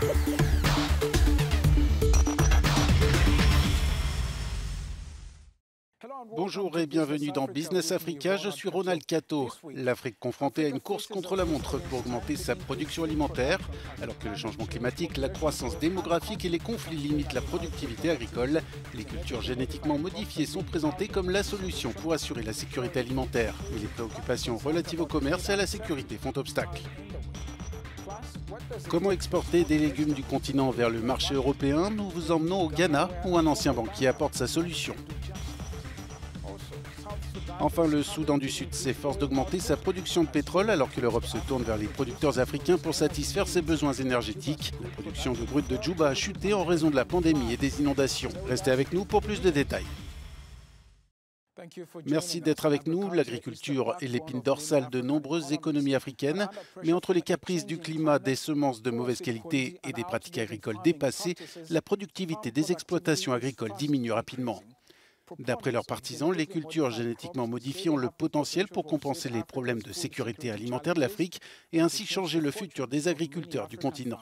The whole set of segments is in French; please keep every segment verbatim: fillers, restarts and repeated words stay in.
Bonjour et bienvenue dans Business Africa, je suis Ronald Cato. L'Afrique confrontée à une course contre la montre pour augmenter sa production alimentaire, alors que le changement climatique, la croissance démographique et les conflits limitent la productivité agricole, les cultures génétiquement modifiées sont présentées comme la solution pour assurer la sécurité alimentaire. Mais les préoccupations relatives au commerce et à la sécurité font obstacle. Comment exporter des légumes du continent vers le marché européen? Nous vous emmenons au Ghana, où un ancien banquier apporte sa solution. Enfin, le Soudan du Sud s'efforce d'augmenter sa production de pétrole alors que l'Europe se tourne vers les producteurs africains pour satisfaire ses besoins énergétiques. La production de brut de Djouba a chuté en raison de la pandémie et des inondations. Restez avec nous pour plus de détails. Merci d'être avec nous. L'agriculture est l'épine dorsale de nombreuses économies africaines, mais entre les caprices du climat, des semences de mauvaise qualité et des pratiques agricoles dépassées, la productivité des exploitations agricoles diminue rapidement. D'après leurs partisans, les cultures génétiquement modifiées ont le potentiel pour compenser les problèmes de sécurité alimentaire de l'Afrique et ainsi changer le futur des agriculteurs du continent.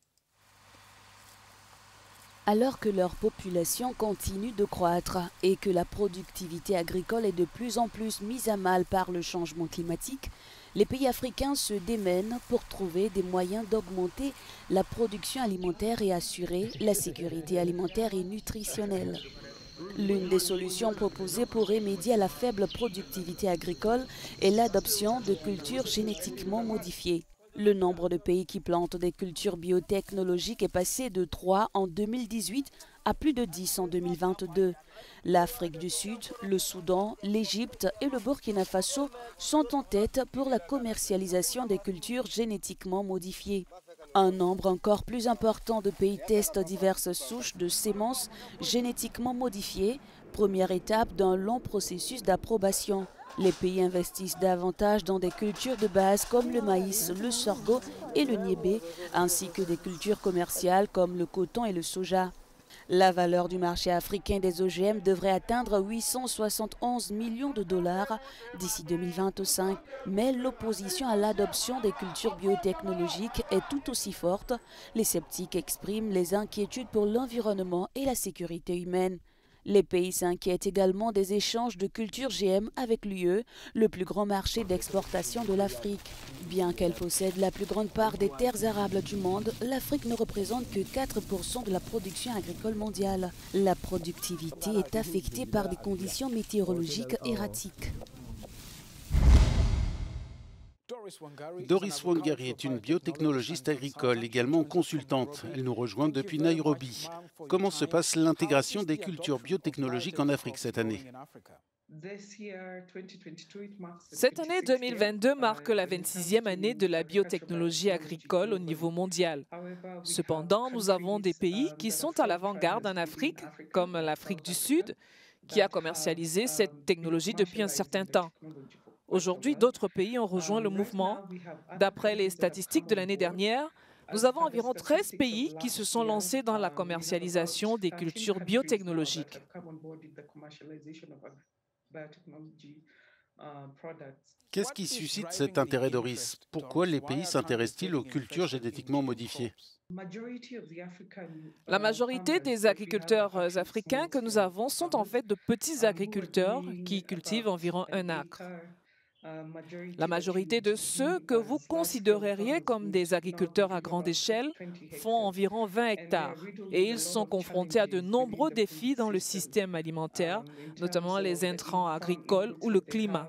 Alors que leur population continue de croître et que la productivité agricole est de plus en plus mise à mal par le changement climatique, les pays africains se démènent pour trouver des moyens d'augmenter la production alimentaire et assurer la sécurité alimentaire et nutritionnelle. L'une des solutions proposées pour remédier à la faible productivité agricole est l'adoption de cultures génétiquement modifiées. Le nombre de pays qui plantent des cultures biotechnologiques est passé de trois en deux mille dix-huit à plus de dix en deux mille vingt-deux. L'Afrique du Sud, le Soudan, l'Égypte et le Burkina Faso sont en tête pour la commercialisation des cultures génétiquement modifiées. Un nombre encore plus important de pays testent diverses souches de semences génétiquement modifiées, première étape d'un long processus d'approbation. Les pays investissent davantage dans des cultures de base comme le maïs, le sorgho et le niébé, ainsi que des cultures commerciales comme le coton et le soja. La valeur du marché africain des O G M devrait atteindre huit cent soixante et onze millions de dollars d'ici deux mille vingt-cinq, mais l'opposition à l'adoption des cultures biotechnologiques est tout aussi forte. Les sceptiques expriment les inquiétudes pour l'environnement et la sécurité humaine. Les pays s'inquiètent également des échanges de cultures G M avec l'U E, le plus grand marché d'exportation de l'Afrique. Bien qu'elle possède la plus grande part des terres arables du monde, l'Afrique ne représente que quatre pour cent de la production agricole mondiale. La productivité est affectée par des conditions météorologiques erratiques. Doris Wangari est une biotechnologiste agricole, également consultante. Elle nous rejoint depuis Nairobi. Comment se passe l'intégration des cultures biotechnologiques en Afrique cette année? Cette année deux mille vingt-deux marque la vingt-sixième année de la biotechnologie agricole au niveau mondial. Cependant, nous avons des pays qui sont à l'avant-garde en Afrique, comme l'Afrique du Sud, qui a commercialisé cette technologie depuis un certain temps. Aujourd'hui, d'autres pays ont rejoint le mouvement. D'après les statistiques de l'année dernière, nous avons environ treize pays qui se sont lancés dans la commercialisation des cultures biotechnologiques. Qu'est-ce qui suscite cet intérêt, Doris? Pourquoi les pays s'intéressent-ils aux cultures génétiquement modifiées? La majorité des agriculteurs africains que nous avons sont en fait de petits agriculteurs qui cultivent environ un acre. La majorité de ceux que vous considéreriez comme des agriculteurs à grande échelle font environ vingt hectares et ils sont confrontés à de nombreux défis dans le système alimentaire, notamment les intrants agricoles ou le climat.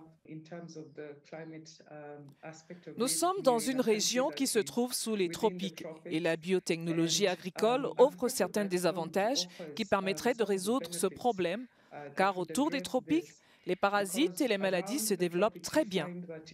Nous sommes dans une région qui se trouve sous les tropiques et la biotechnologie agricole offre certains désavantages qui permettraient de résoudre ce problème, car autour des tropiques, les parasites et les maladies se développent très bien.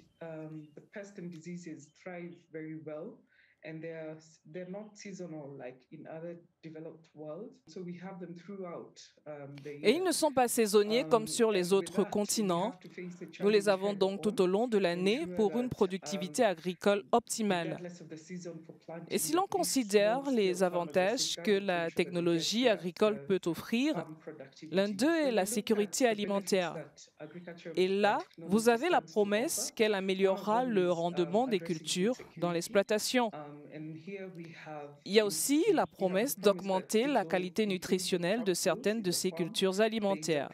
Et ils ne sont pas saisonniers comme sur les autres continents. Nous les avons donc tout au long de l'année pour une productivité agricole optimale. Et si l'on considère les avantages que la technologie agricole peut offrir, l'un d'eux est la sécurité alimentaire. Et là, vous avez la promesse qu'elle améliorera le rendement des cultures dans l'exploitation. Il y a aussi la promesse d'augmenter la qualité nutritionnelle de certaines de ces cultures alimentaires.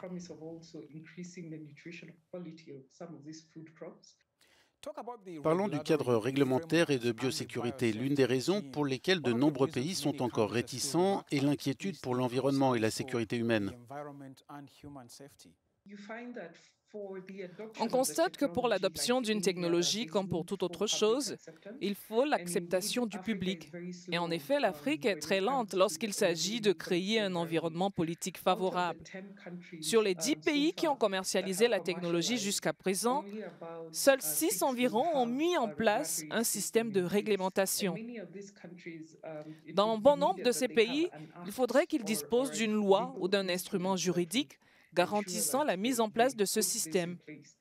Parlons du cadre réglementaire et de biosécurité. L'une des raisons pour lesquelles de nombreux pays sont encore réticents est l'inquiétude pour l'environnement et la sécurité humaine. On constate que pour l'adoption d'une technologie, comme pour toute autre chose, il faut l'acceptation du public. Et en effet, l'Afrique est très lente lorsqu'il s'agit de créer un environnement politique favorable. Sur les dix pays qui ont commercialisé la technologie jusqu'à présent, seuls six environ ont mis en place un système de réglementation. Dans bon nombre de ces pays, il faudrait qu'ils disposent d'une loi ou d'un instrument juridique garantissant la mise en place de ce système.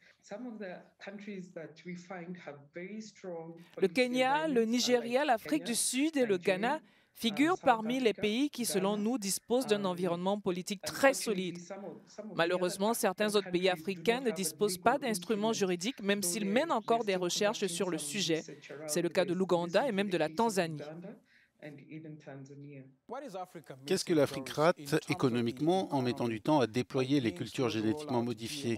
Le Kenya, le Nigeria, l'Afrique du Sud et le Ghana figurent parmi les pays qui, selon nous, disposent d'un environnement politique très solide. Malheureusement, certains autres pays africains ne disposent pas d'instruments juridiques, même s'ils mènent encore des recherches sur le sujet. C'est le cas de l'Ouganda et même de la Tanzanie. Qu'est-ce que l'Afrique rate économiquement en mettant du temps à déployer les cultures génétiquement modifiées?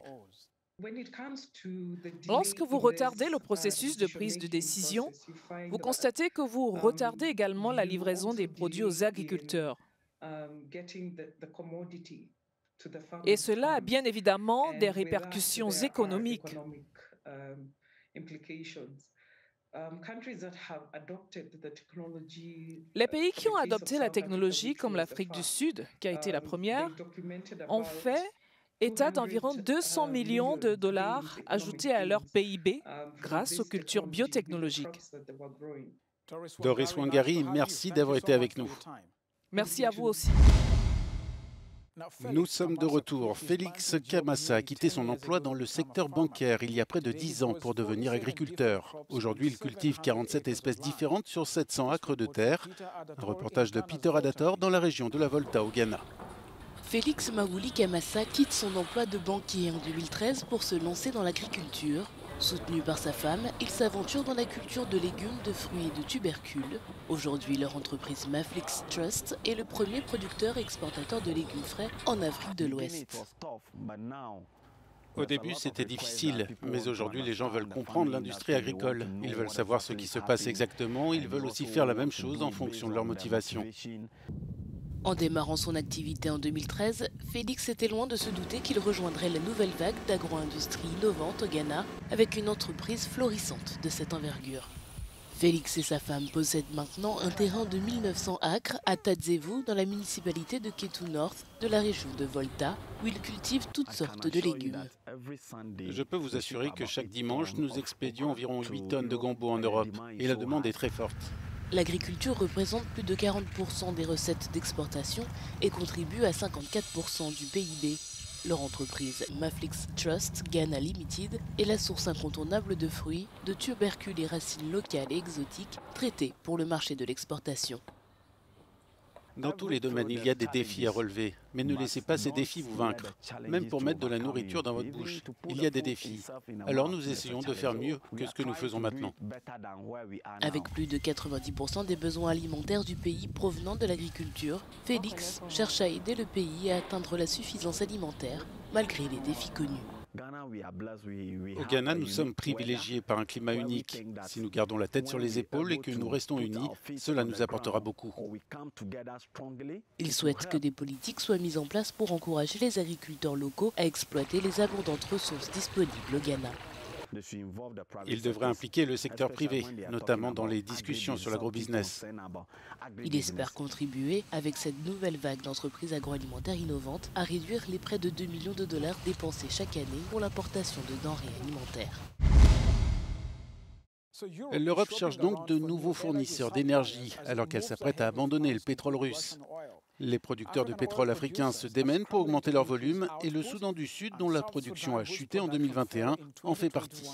Lorsque vous retardez le processus de prise de décision, vous constatez que vous retardez également la livraison des produits aux agriculteurs. Et cela a bien évidemment des répercussions économiques. Les pays qui ont adopté la technologie, comme l'Afrique du Sud, qui a été la première, ont fait état d'environ deux cents millions de dollars ajoutés à leur P I B grâce aux cultures biotechnologiques. Doris Wangari, merci d'avoir été avec nous. Merci à vous aussi. Nous sommes de retour. Félix Kamassa a quitté son emploi dans le secteur bancaire il y a près de dix ans pour devenir agriculteur. Aujourd'hui, il cultive quarante-sept espèces différentes sur sept cents acres de terre. Un reportage de Peter Adator dans la région de la Volta au Ghana. Félix Mawouli Kamassa quitte son emploi de banquier en deux mille treize pour se lancer dans l'agriculture. Soutenu par sa femme, il s'aventure dans la culture de légumes, de fruits et de tubercules. Aujourd'hui, leur entreprise Maflix Trust est le premier producteur et exportateur de légumes frais en Afrique de l'Ouest. Au début, c'était difficile, mais aujourd'hui, les gens veulent comprendre l'industrie agricole. Ils veulent savoir ce qui se passe exactement, ils veulent aussi faire la même chose en fonction de leur motivation. En démarrant son activité en deux mille treize, Félix était loin de se douter qu'il rejoindrait la nouvelle vague d'agro-industrie innovante au Ghana avec une entreprise florissante de cette envergure. Félix et sa femme possèdent maintenant un terrain de mille neuf cents acres à Tadzevu dans la municipalité de Ketu North de la région de Volta où ils cultivent toutes sortes de légumes. Je peux vous assurer que chaque dimanche, nous expédions environ huit tonnes de gombo en Europe et la demande est très forte. L'agriculture représente plus de quarante pour cent des recettes d'exportation et contribue à cinquante-quatre pour cent du P I B. Leur entreprise Maflix Trust Ghana Limited est la source incontournable de fruits, de tubercules et racines locales et exotiques traités pour le marché de l'exportation. Dans tous les domaines, il y a des défis à relever, mais ne laissez pas ces défis vous vaincre. Même pour mettre de la nourriture dans votre bouche, il y a des défis. Alors nous essayons de faire mieux que ce que nous faisons maintenant. Avec plus de quatre-vingt-dix pour cent des besoins alimentaires du pays provenant de l'agriculture, Félix cherche à aider le pays à atteindre la suffisance alimentaire, malgré les défis connus. Au Ghana, nous sommes privilégiés par un climat unique. Si nous gardons la tête sur les épaules et que nous restons unis, cela nous apportera beaucoup. Il souhaite que des politiques soient mises en place pour encourager les agriculteurs locaux à exploiter les abondantes ressources disponibles au Ghana. Il devrait impliquer le secteur privé, notamment dans les discussions sur l'agrobusiness. Il espère contribuer, avec cette nouvelle vague d'entreprises agroalimentaires innovantes, à réduire les près de deux millions de dollars dépensés chaque année pour l'importation de denrées alimentaires. L'Europe cherche donc de nouveaux fournisseurs d'énergie, alors qu'elle s'apprête à abandonner le pétrole russe. Les producteurs de pétrole africains se démènent pour augmenter leur volume et le Soudan du Sud, dont la production a chuté en deux mille vingt et un, en fait partie.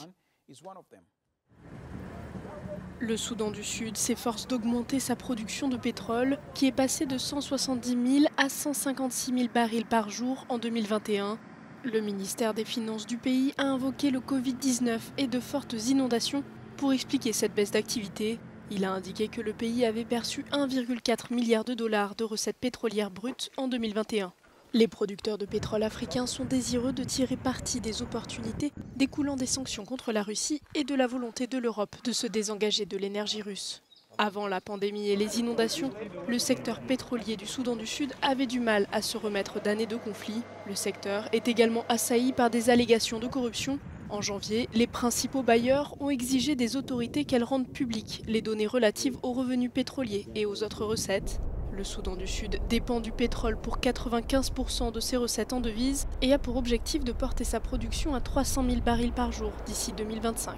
Le Soudan du Sud s'efforce d'augmenter sa production de pétrole, qui est passée de cent soixante-dix mille à cent cinquante-six mille barils par jour en deux mille vingt et un. Le ministère des Finances du pays a invoqué le Covid dix-neuf et de fortes inondations pour expliquer cette baisse d'activité. Il a indiqué que le pays avait perçu un virgule quatre milliard de dollars de recettes pétrolières brutes en deux mille vingt et un. Les producteurs de pétrole africains sont désireux de tirer parti des opportunités découlant des sanctions contre la Russie et de la volonté de l'Europe de se désengager de l'énergie russe. Avant la pandémie et les inondations, le secteur pétrolier du Soudan du Sud avait du mal à se remettre d'années de conflit. Le secteur est également assailli par des allégations de corruption. En janvier, les principaux bailleurs ont exigé des autorités qu'elles rendent publiques les données relatives aux revenus pétroliers et aux autres recettes. Le Soudan du Sud dépend du pétrole pour quatre-vingt-quinze pour cent de ses recettes en devises et a pour objectif de porter sa production à trois cent mille barils par jour d'ici deux mille vingt-cinq.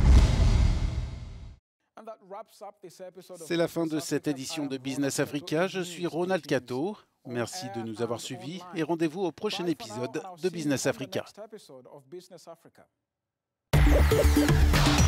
C'est la fin de cette édition de Business Africa. Je suis Ronald Cato. Merci de nous avoir suivis et rendez-vous au prochain épisode de Business Africa.